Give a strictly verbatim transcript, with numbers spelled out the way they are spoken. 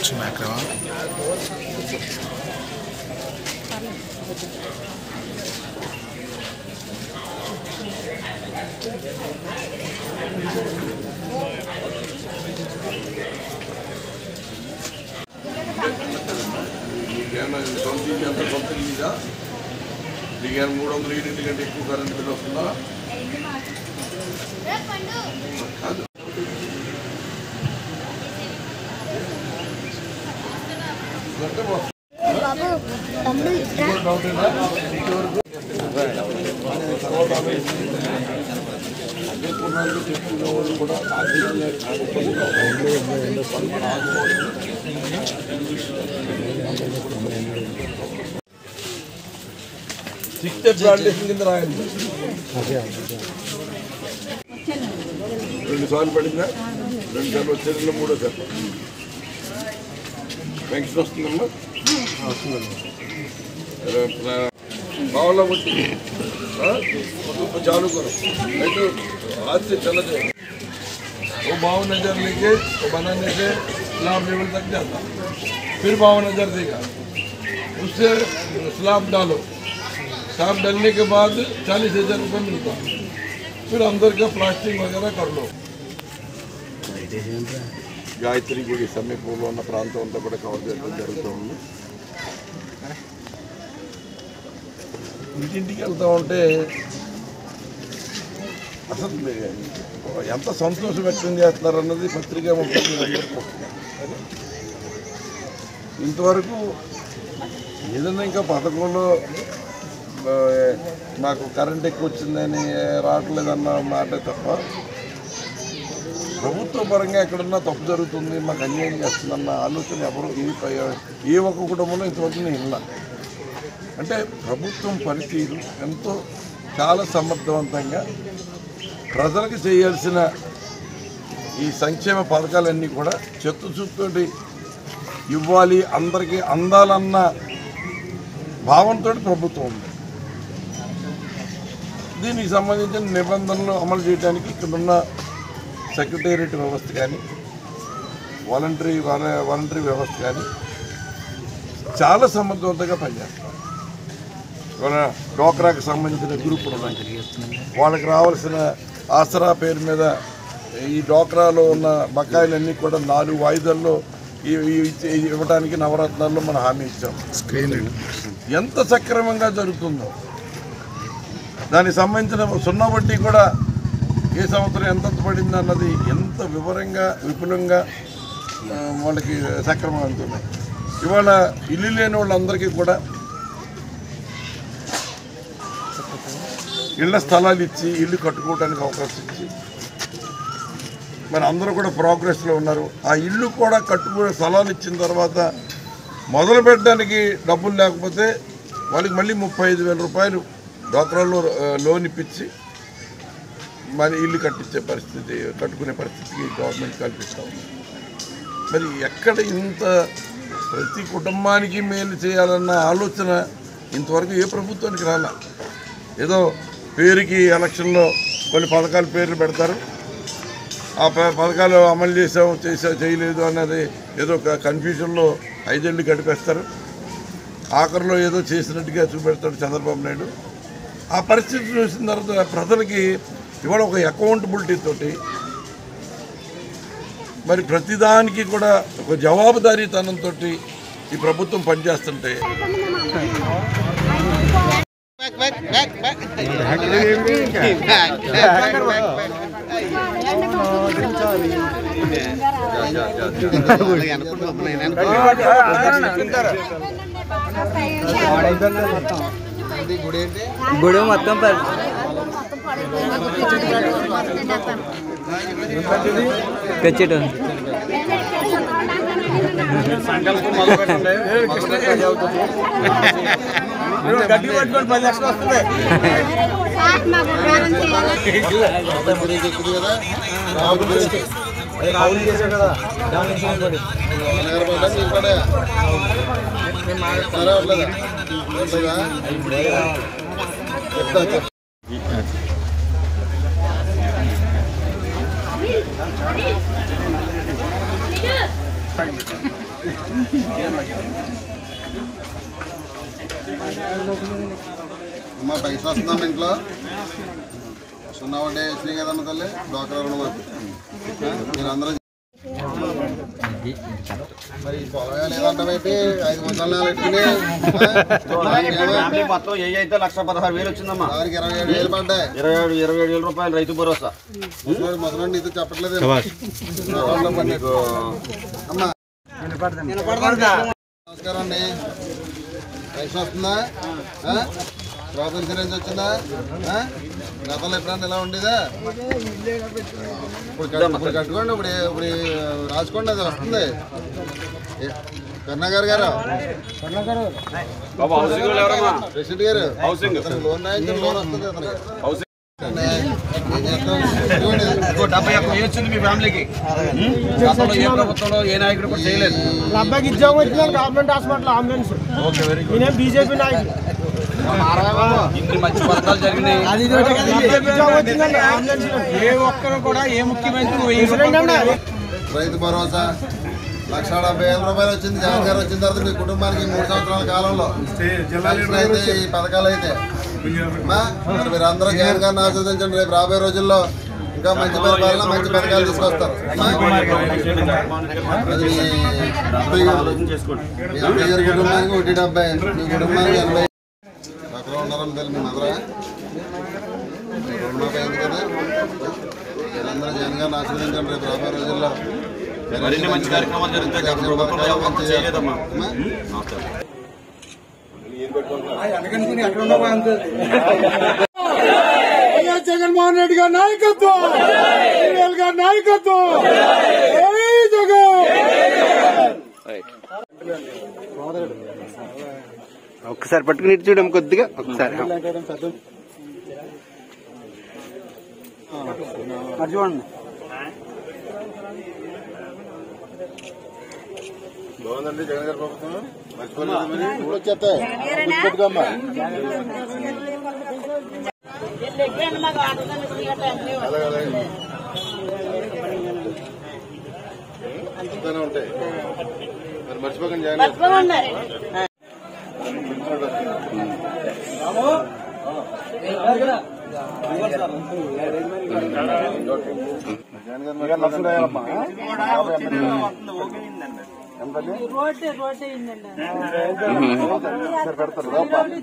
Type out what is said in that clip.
Macro. Digan మూడు వందల యూనిట్ల కంటే ఎక్కువ కరెంట్ బిల్ వస్తుందా? సిక్స్ ప్లాంటేషన్ కింద రాయండి. రెండు సార్లు పడిందా? రెండు సార్లు వచ్చేది మూడో సార్లు పెన్షన్ వస్తుందమ్మా. బావలో కొట్టి चालू करो नहीं तो आज से चला जाए वो बावन हजार लेके तो बनाने से स्लाब लेवल तक जाता, फिर बावन हजार देगा, उससे स्लाब डालो, स्लाब डालने के बाद चालीस हजार रुपये मिलता, फिर अंदर का प्लास्टिक वगैरह कर लो. गायत्री गुड़ी సమీపంలో ఉన్న ప్రాంతం అంతా కూడా కవర్ చేయడం జరుగుతుంది. ఇంటింటికి వెళ్తా ఉంటే అసలు ఎంత సంతోషం వ్యక్తం చేస్తున్నారు అన్నది పత్రికా ముఖ్యంగా అందరికీ వస్తుంది. ఇంతవరకు ఏదైనా ఇంకా పథకంలో మాకు కరెంట్ ఎక్కువ వచ్చిందని రావట్లేదన్న మాట తప్ప ప్రభుత్వ పరంగా ఎక్కడన్నా తప్పు జరుగుతుంది, మాకు అన్యాయం చేస్తుందన్న ఆలోచన ఎవరు ఏ ఒక్క కుటుంబంలో ఇంతవరకు నేను ఇలా. అంటే ప్రభుత్వం పనితీరు ఎంతో చాలా సమర్థవంతంగా ప్రజలకు చేయాల్సిన ఈ సంక్షేమ పథకాలన్నీ కూడా చిత్తశుద్ధితోటి ఇవ్వాలి, అందరికీ అందాలన్న భావంతో ప్రభుత్వం ఉంది. దీనికి సంబంధించిన నిబంధనలు అమలు చేయడానికి ఇక్కడున్న సెక్రటేరియట్ వ్యవస్థ కానీ వాలంటరీ వాలంటరీ వ్యవస్థ కానీ చాలా సమర్థవంతంగా పనిచేస్తారు. వాళ్ళ డోక్రాకి సంబంధించిన గ్రూపులు ఉన్నాయి, వాళ్ళకి రావాల్సిన ఆసరా పేరు మీద ఈ డోక్రాలో ఉన్న బకాయిలన్నీ కూడా నాలుగు వాయిదాల్లో ఇవ్వడానికి నవరత్నాల్లో మనం హామీ ఇచ్చాం. ఎంత సక్రమంగా జరుగుతుందో దానికి సంబంధించిన సున్నా వడ్డీ కూడా ఏ సంవత్సరం ఎంత పడింది అన్నది ఎంత వివరంగా విపులంగా వాళ్ళకి సక్రమంగా అందుతున్నాయి. ఇవాళ ఇల్లు లేని వాళ్ళందరికీ కూడా ఇళ్ల స్థలాలు ఇచ్చి ఇల్లు కట్టుకోవడానికి అవకాశం ఇచ్చి మరి అందరూ కూడా ప్రోగ్రెస్లో ఉన్నారు. ఆ ఇల్లు కూడా కట్టుకునే స్థలాలు ఇచ్చిన తర్వాత మొదలు పెట్టడానికి డబ్బులు లేకపోతే వాళ్ళకి మళ్ళీ ముప్పై ఐదు వేల రూపాయలు డ్వాక్రాలో లోన్ ఇప్పించి మరి ఇల్లు కట్టించే పరిస్థితి కట్టుకునే పరిస్థితికి గవర్నమెంట్ కల్పిస్తూ ఉంది. మరి ఎక్కడ ఇంత ప్రతి కుటుంబానికి మేలు చేయాలన్న ఆలోచన ఇంతవరకు ఏ ప్రభుత్వానికి రాలా. ఏదో పేరుకి ఎలక్షన్లో కొన్ని పథకాల పేర్లు పెడతారు, ఆ పథకాలు అమలు చేసాం చేసా చేయలేదు అన్నది ఏదో ఒక కన్ఫ్యూజన్లో ఐదేళ్ళు గడిపేస్తారు. ఆఖరిలో ఏదో చేసినట్టుగా చూపెడతాడు చంద్రబాబు నాయుడు. ఆ పరిస్థితి చూసిన తర్వాత ప్రజలకి ఇవాళ ఒక అకౌంటబిలిటీ తోటి మరి ప్రతిదానికి కూడా ఒక జవాబుదారీతనంతో ఈ ప్రభుత్వం పనిచేస్తుంటే గుడి మొత్తం పెచ్చట సంకల్పం మొదలు పెట్టండి. గట్టి పట్టుకొని పది లక్షలు వస్తుంది. అమ్మా పైసలు వస్తుందమ్మా ఇంట్లో వస్తున్నామంటే వచ్చినాయి కదమ్మా తల్లి డ్వాక్రా రుణమాఫీ మీరు అందరూ మరి పొలగా లేదంటే ఐదు వందల పెట్టుకుని మొత్తం ఏ అయితే లక్ష పదహారు వేలు వచ్చిందమ్మా వారికి ఇరవై ఏడు వేలు పడ్డాయి ఇరవై ఏడు ఇరవై ఏడు వేల రూపాయలు రైతు భరోసా మొదలండి ఇది చెప్పట్లేదు అమ్మా నమస్కారం అండి పెన్షన్ వస్తుందా క్రాప్ ఇన్సూరెన్స్ వచ్చిందా గతంలో ఎప్పుడన్నా ఇలా ఉండేదా ఇప్పుడు ఇప్పుడు కట్టుకోండి ఇప్పుడు ఇప్పుడు రాసుకోండి అది వస్తుంది కరుణాకర్ గారు ప్రెసిడెంట్ గారు లోన్ రాయించి లోన్ వస్తుంది అతనికి డెబ్బై ఒక్క వేలు వచ్చింది మీ ఫ్యామిలీకి గతంలో ఏ ప్రభుత్వంలో ఏ నాయకుడు కూడా చేయలేదు అబ్బాయికి ఉద్యోగం వచ్చింది గవర్నమెంట్ హాస్పిటల్ అంబులెన్స్ నేనేం బీజేపీ నాయకుడు ఇన్ని మంచి పథకాలు జరిగినాయి ఏ ఒక్కరు కూడా ఏ ముఖ్యమంత్రి రైతు భరోసా లక్ష డెబ్బై వేల రూపాయలు వచ్చింది జగన్ గారు వచ్చిన తర్వాత మీ కుటుంబానికి మూడు సంవత్సరాల కాలంలో అయితే ఈ పథకాలు అయితే మరి మీరు అందరూ జగన్ గారిని ఆస్వాదించండి. రేపు రాబోయే రోజుల్లో ఇంకా మంచి పరిపాలన మంచి పథకాలు తీసుకొస్తారు. అది మీ కుటుంబానికి ఒకటి డెబ్బై మీ కుటుంబానికి ఎనభై అక్కడ ఉన్నారని తెలియదు మీ మదరా రుణమాఫీ అయింది కదా మీరందరూ జగన్ గారిని ఆస్వాదించండి. రేపు రాబోయే రోజుల్లో మరిన్ని మంచి కార్యక్రమాలు జరుగుతాయి. జగన్మోహన్ రెడ్డి గారి నాయకత్వం గారి నాయకత్వం ఒక్కసారి పట్టుకుని చూడడం కొద్దిగా ఒకసారి చూడండి బాగుందండి జగన్ గారి ప్రభుత్వం మర్చిపోలేదు మరి ఇప్పుడు వచ్చేస్తాయి గుర్తుపెట్టుకోమ్మా అలాగే ఉంటాయి మరి మర్చిపోకండి జగన్ జగన్ గారు